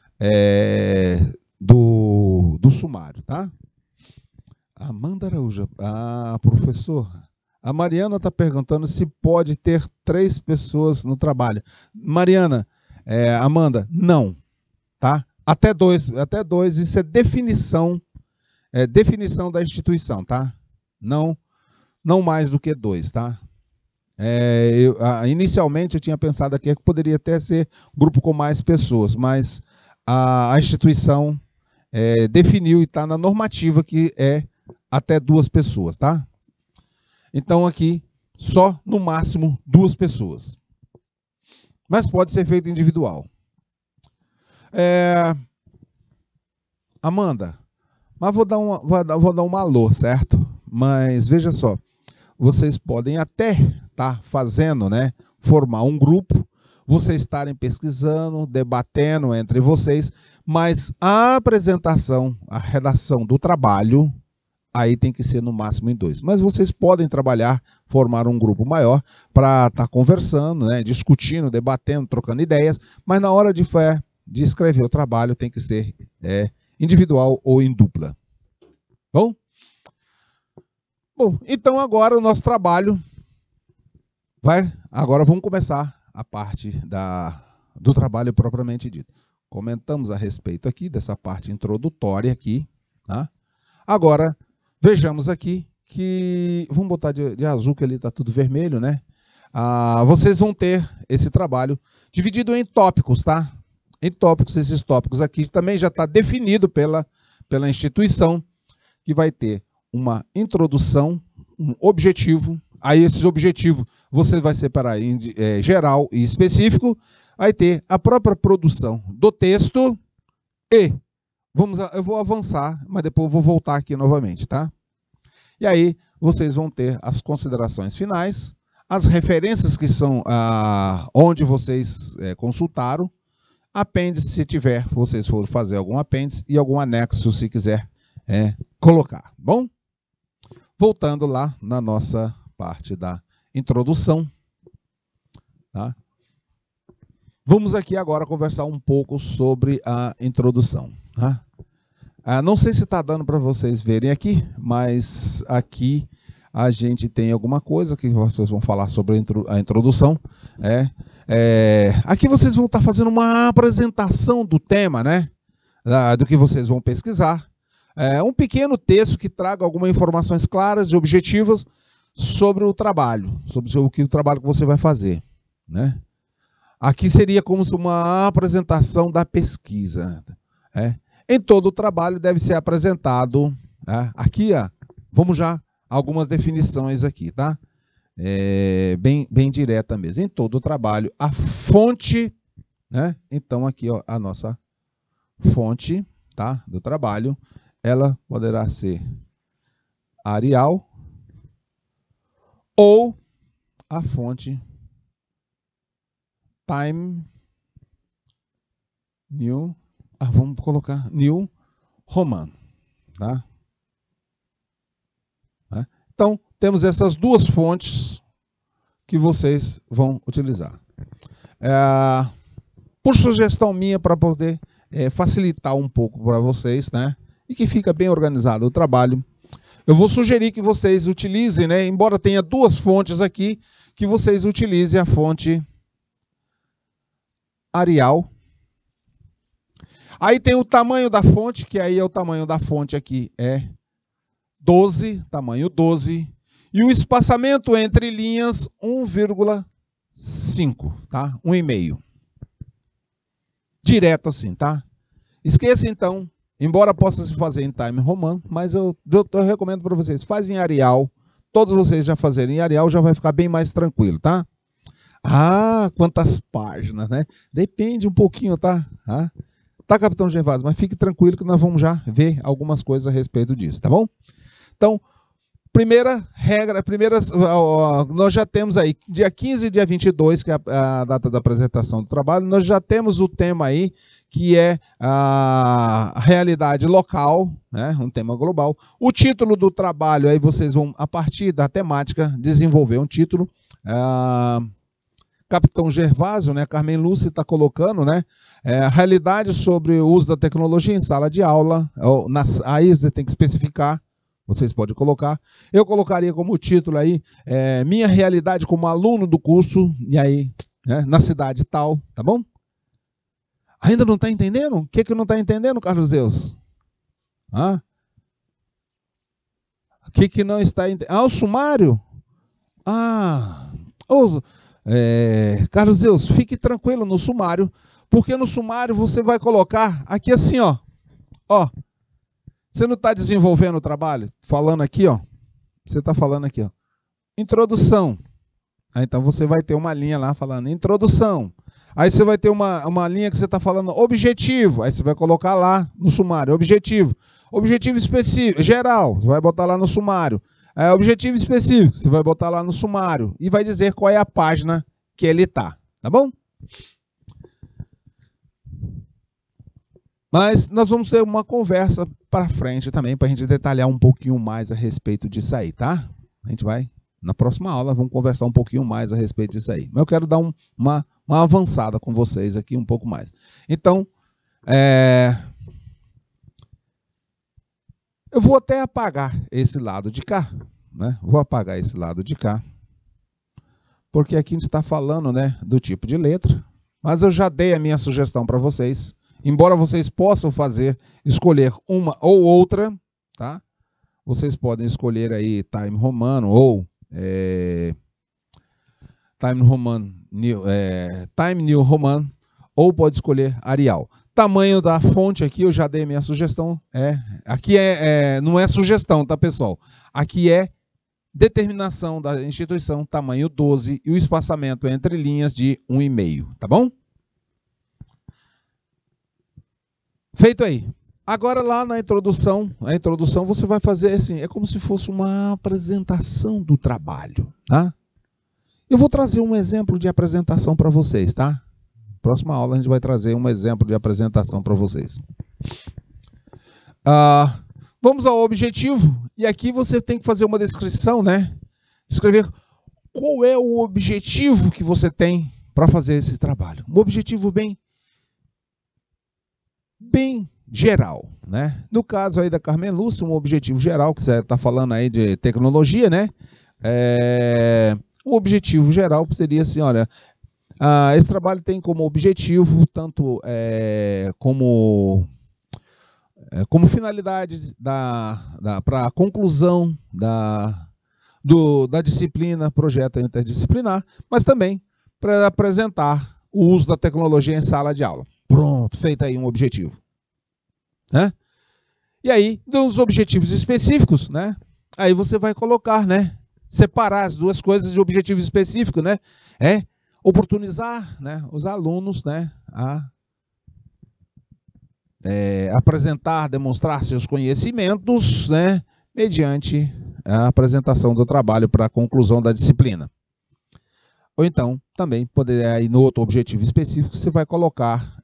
sumário, tá? Amanda Araújo, professor, a Mariana está perguntando se pode ter 3 pessoas no trabalho. Mariana, Amanda, não, tá? Até dois, isso é definição da instituição, tá? Não mais do que 2, tá? Inicialmente eu tinha pensado aqui que poderia até ser grupo com mais pessoas, mas a instituição definiu e está na normativa que é até 2 pessoas, tá? Então aqui só no máximo 2 pessoas, mas pode ser feito individual. Amanda, mas vou dar um alô, certo? Mas veja só, vocês podem até estar fazendo, né, formar um grupo, vocês estarem pesquisando, debatendo entre vocês, mas a apresentação, a redação do trabalho, aí tem que ser no máximo em 2. Mas vocês podem trabalhar, formar um grupo maior para estar conversando, né, discutindo, debatendo, trocando ideias, mas na hora de escrever o trabalho tem que ser individual ou em dupla. Bom, então agora o nosso trabalho agora vamos começar a parte do trabalho propriamente dito. Comentamos a respeito aqui dessa parte introdutória aqui, tá? Agora, vejamos aqui que, vamos botar de azul que ali está tudo vermelho, né? Vocês vão ter esse trabalho dividido em tópicos, tá? Em tópicos, esses tópicos aqui também já está definido pela instituição, que vai ter uma introdução, um objetivo. Aí esses objetivos você vai separar em geral e específico. Vai ter a própria produção do texto e eu vou avançar, mas depois eu vou voltar aqui novamente, tá? E aí vocês vão ter as considerações finais, as referências que são onde vocês consultaram, apêndice se tiver, vocês forem fazer algum apêndice e algum anexo se quiser colocar, bom? Voltando lá na nossa parte da introdução, tá? Vamos aqui agora conversar um pouco sobre a introdução, tá? Não sei se está dando para vocês verem aqui, mas aqui a gente tem alguma coisa que vocês vão falar sobre a introdução. Aqui vocês vão estar fazendo uma apresentação do tema, né? Do que vocês vão pesquisar. Um pequeno texto que traga algumas informações claras e objetivas sobre o trabalho, sobre o trabalho que você vai fazer, né? Aqui seria como se uma apresentação da pesquisa. Em todo o trabalho deve ser apresentado, aqui, vamos já algumas definições aqui, tá? Bem direta mesmo. Em todo o trabalho, a fonte, né? Então aqui, ó, a nossa fonte, tá? Do trabalho, ela poderá ser Arial ou a fonte Time New, vamos colocar New Roman, tá? Então, temos essas 2 fontes que vocês vão utilizar. Por sugestão minha, para poder facilitar um pouco para vocês, né? E que fica bem organizado o trabalho, eu vou sugerir que vocês utilizem, né? Embora tenha 2 fontes aqui, que vocês utilizem a fonte Arial. Aí tem o tamanho da fonte, que aí é o tamanho da fonte aqui, 12, tamanho 12. E o espaçamento entre linhas, 1,5, tá? 1,5. Direto assim, tá? Esqueça então, embora possa se fazer em Time Roman, mas eu recomendo para vocês, fazem em Arial. Todos vocês já fazerem em Arial, já vai ficar bem mais tranquilo, tá? Quantas páginas, né? Depende um pouquinho, tá? Tá, Capitão Gervásio? Mas fique tranquilo que nós vamos já ver algumas coisas a respeito disso, tá bom? Então, Primeira regra, nós já temos aí, dia 15 e dia 22, que é a data da apresentação do trabalho, nós já temos o tema aí, que é a realidade local, né, um tema global. O título do trabalho, aí vocês vão, a partir da temática, desenvolver um título. Capitão Gervásio, né, Carmen Lúcia está colocando, né, a realidade sobre o uso da tecnologia em sala de aula, aí você tem que especificar, vocês podem colocar. Eu colocaria como título aí, minha realidade como aluno do curso, e aí, né, na cidade tal, tá bom? Ainda não está entendendo? O que não está entendendo, Carlos Zeus? O que não está entendendo? O sumário? Carlos Zeus, fique tranquilo no sumário, porque no sumário você vai colocar aqui assim, ó. Você não está desenvolvendo o trabalho? Falando aqui, ó. Você está falando aqui, ó. Introdução. Então você vai ter uma linha lá falando introdução. Aí você vai ter uma linha que você está falando objetivo. Aí você vai colocar lá no sumário, objetivo. Objetivo específico, geral, você vai botar lá no sumário. Objetivo específico, você vai botar lá no sumário. E vai dizer qual é a página que ele está. Tá bom? Mas nós vamos ter uma conversa para frente também, para a gente detalhar um pouquinho mais a respeito disso aí, tá? A gente vai, na próxima aula, vamos conversar um pouquinho mais a respeito disso aí. Mas eu quero dar uma avançada com vocês aqui um pouco mais. Então, eu vou até apagar esse lado de cá, né? Vou apagar esse lado de cá, porque aqui a gente está falando, né, do tipo de letra, mas eu já dei a minha sugestão para vocês. Embora vocês possam escolher uma ou outra, tá? Vocês podem escolher aí Time Romano ou Time New Roman, ou pode escolher Arial. Tamanho da fonte aqui, eu já dei minha sugestão. Aqui não é sugestão, tá, pessoal? Aqui é determinação da instituição, tamanho 12 e o espaçamento entre linhas de 1,5, tá bom? Feito aí. Agora lá na introdução, você vai fazer assim, é como se fosse uma apresentação do trabalho, tá? Eu vou trazer um exemplo de apresentação para vocês, tá? Próxima aula a gente vai trazer um exemplo de apresentação para vocês. Vamos ao objetivo, e aqui você tem que fazer uma descrição, né? Escrever qual é o objetivo que você tem para fazer esse trabalho. Um objetivo bem geral, né? No caso aí da Carmen Lúcia, um objetivo geral, que você está falando aí de tecnologia, né? O objetivo geral seria assim, olha, esse trabalho tem como objetivo, tanto como finalidade para a conclusão da disciplina, projeto interdisciplinar, mas também para apresentar o uso da tecnologia em sala de aula. Pronto, feito aí um objetivo. Né? E aí, dos objetivos específicos, né? Aí você vai colocar, né? Separar as duas coisas de objetivo específico, né? Oportunizar, né, os alunos, né, a apresentar, demonstrar seus conhecimentos, né, mediante a apresentação do trabalho para a conclusão da disciplina. Ou então, também, poder aí no outro objetivo específico, você vai colocar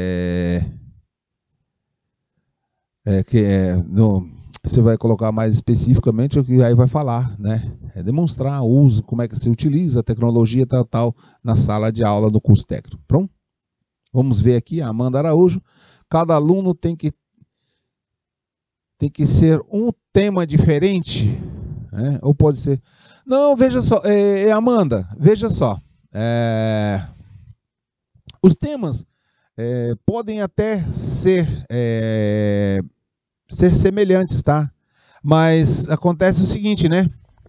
você vai colocar mais especificamente o que aí vai falar, né? Demonstrar o uso, como é que se utiliza a tecnologia tal, na sala de aula do curso técnico. Pronto? Vamos ver aqui, a Amanda Araújo. Cada aluno tem que ser um tema diferente, né? Ou pode ser... Não, veja só, Amanda, veja só. Os temas podem até ser semelhantes, tá? Mas acontece o seguinte, né?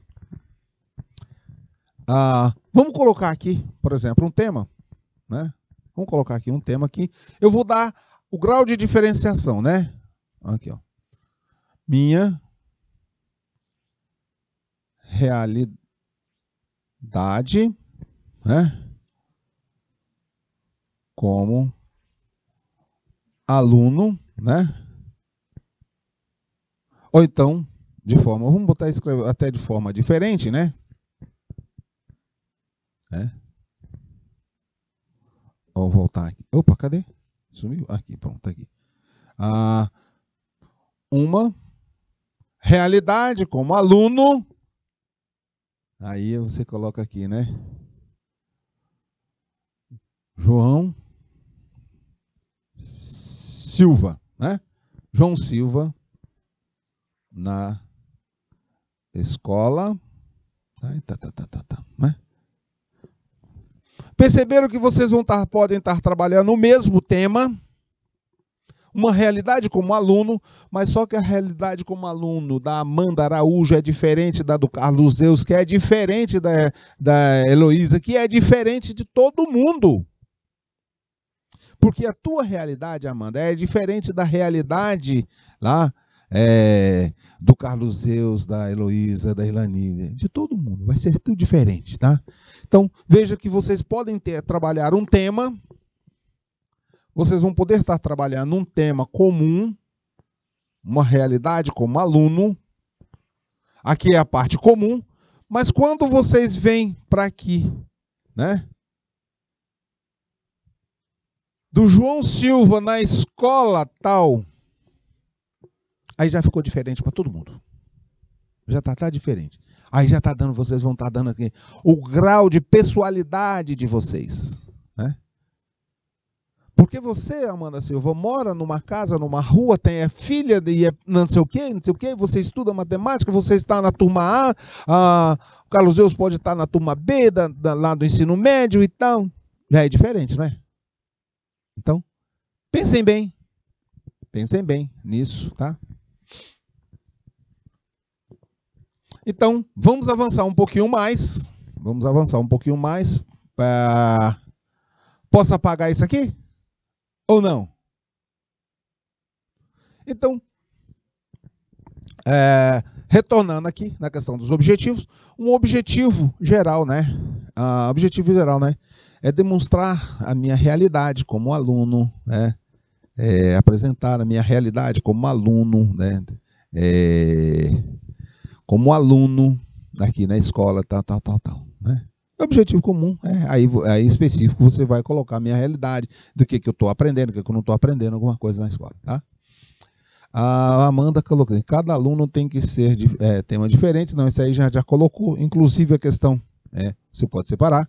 Vamos colocar aqui, por exemplo, um tema, né? Vamos colocar aqui um tema aqui. Eu vou dar o grau de diferenciação, né? Aqui, ó. Minha realidade, né? Como aluno, né? Ou então, vamos botar até de forma diferente, né? Vou voltar aqui. Opa, cadê? Sumiu? Aqui, pronto, aqui. Uma realidade como aluno. Aí você coloca aqui, né? João Silva, né? João Silva na escola. Né? Perceberam que vocês podem estar trabalhando o mesmo tema, uma realidade como aluno, mas só que a realidade como aluno da Amanda Araújo é diferente da do Carlos Zeus, que é diferente da Heloísa, que é diferente de todo mundo. Porque a tua realidade, Amanda, é diferente da realidade lá do Carlos Zeus, da Heloísa, da Ilani, de todo mundo. Vai ser tudo diferente, tá? Então, veja que vocês podem trabalhar um tema, vocês vão poder estar trabalhando um tema comum, uma realidade como aluno. Aqui é a parte comum, mas quando vocês vêm para aqui, né? Do João Silva na escola tal, aí já ficou diferente para todo mundo. Já tá diferente. Aí já tá dando, vocês vão estar dando aqui o grau de pessoalidade de vocês, né? Porque você, Amanda Silva, mora numa casa, numa rua, é filha de não sei o quê, você estuda matemática, você está na turma A, o Carlos Zeus pode estar na turma B, lá do ensino médio e tal. Já é diferente, né? Então, pensem bem nisso, tá? Então, vamos avançar um pouquinho mais. Posso apagar isso aqui? Ou não? Então, retornando aqui na questão dos objetivos, um objetivo geral, né? É demonstrar a minha realidade como aluno, né? Apresentar a minha realidade como aluno, né? Como aluno aqui na escola, tal, né? Objetivo comum, aí específico, você vai colocar a minha realidade, do que eu estou aprendendo, do que eu não estou aprendendo, alguma coisa na escola, tá? A Amanda colocou, cada aluno tem que ser tema diferente, não, isso aí já colocou, inclusive a questão, você pode separar.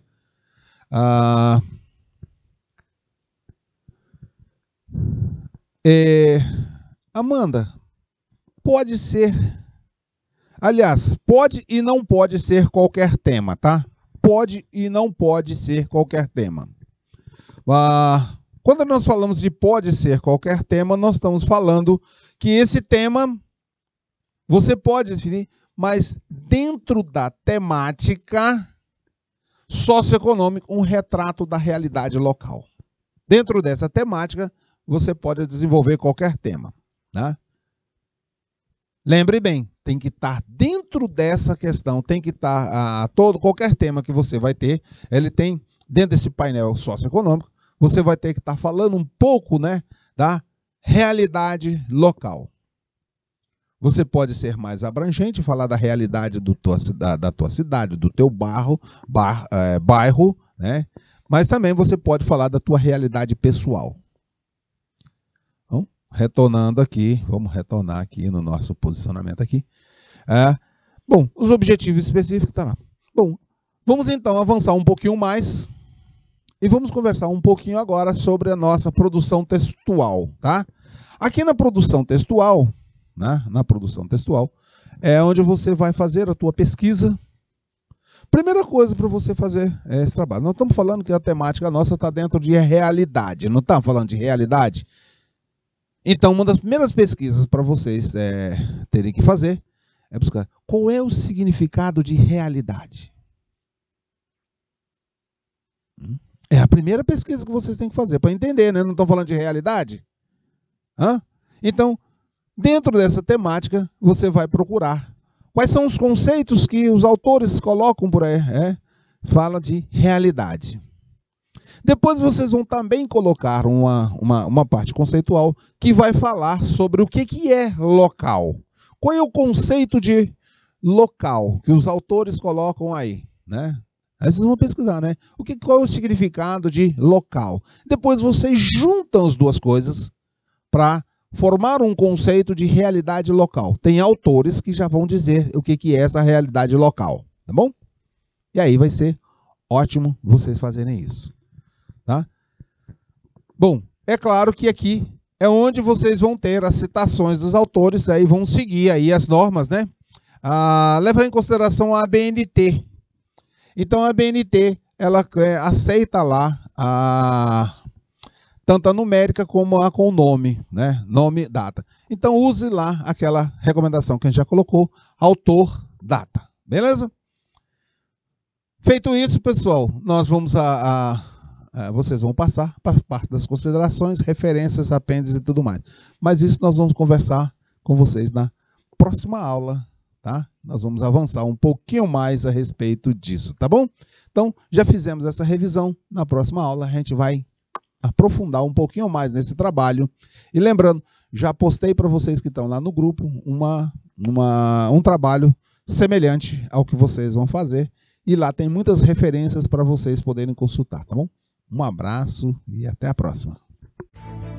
Amanda, pode ser, aliás, pode e não pode ser qualquer tema, tá? Pode e não pode ser qualquer tema. Quando nós falamos de pode ser qualquer tema, nós estamos falando que esse tema você pode definir, mas dentro da temática socioeconômica, um retrato da realidade local. Dentro dessa temática, você pode desenvolver qualquer tema, né? Lembre bem, tem que estar dentro dessa questão, tem que estar qualquer tema que você vai ter, ele tem dentro desse painel socioeconômico, você vai ter que estar falando um pouco, né, da realidade local. Você pode ser mais abrangente, falar da realidade da tua cidade, do teu bairro, né? Mas também você pode falar da tua realidade pessoal. Então, retornando aqui, vamos retornar aqui no nosso posicionamento aqui. Bom, os objetivos específicos tá lá. Bom, vamos então avançar um pouquinho mais e vamos conversar um pouquinho agora sobre a nossa produção textual, tá? Aqui na produção textual, né, é onde você vai fazer a tua pesquisa. Primeira coisa para você fazer esse trabalho. Nós estamos falando que a temática nossa está dentro de realidade, não estamos falando de realidade? Então, uma das primeiras pesquisas para vocês terem que fazer é buscar qual é o significado de realidade. É a primeira pesquisa que vocês têm que fazer para entender, né? Não estão falando de realidade? Então, dentro dessa temática, você vai procurar quais são os conceitos que os autores colocam por aí. Fala de realidade. Depois vocês vão também colocar uma parte conceitual que vai falar sobre o que é local. Qual é o conceito de local que os autores colocam aí, né? Aí vocês vão pesquisar, né? Qual é o significado de local? Depois vocês juntam as duas coisas para formar um conceito de realidade local. Tem autores que já vão dizer o que é essa realidade local, tá bom? E aí vai ser ótimo vocês fazerem isso, tá? Bom, é claro que aqui é onde vocês vão ter as citações dos autores, aí vão seguir aí as normas, né? Leva em consideração a ABNT. Então a ABNT, ela aceita lá tanto a numérica como a com nome, né? Nome, data. Então use lá aquela recomendação que a gente já colocou, autor, data. Beleza? Feito isso, pessoal, nós vamos vocês vão passar para a parte das considerações, referências, apêndices e tudo mais. Mas isso nós vamos conversar com vocês na próxima aula, tá? Nós vamos avançar um pouquinho mais a respeito disso, tá bom? Então, já fizemos essa revisão. Na próxima aula, a gente vai aprofundar um pouquinho mais nesse trabalho. E lembrando, já postei para vocês que estão lá no grupo um trabalho semelhante ao que vocês vão fazer. E lá tem muitas referências para vocês poderem consultar, tá bom? Um abraço e até a próxima.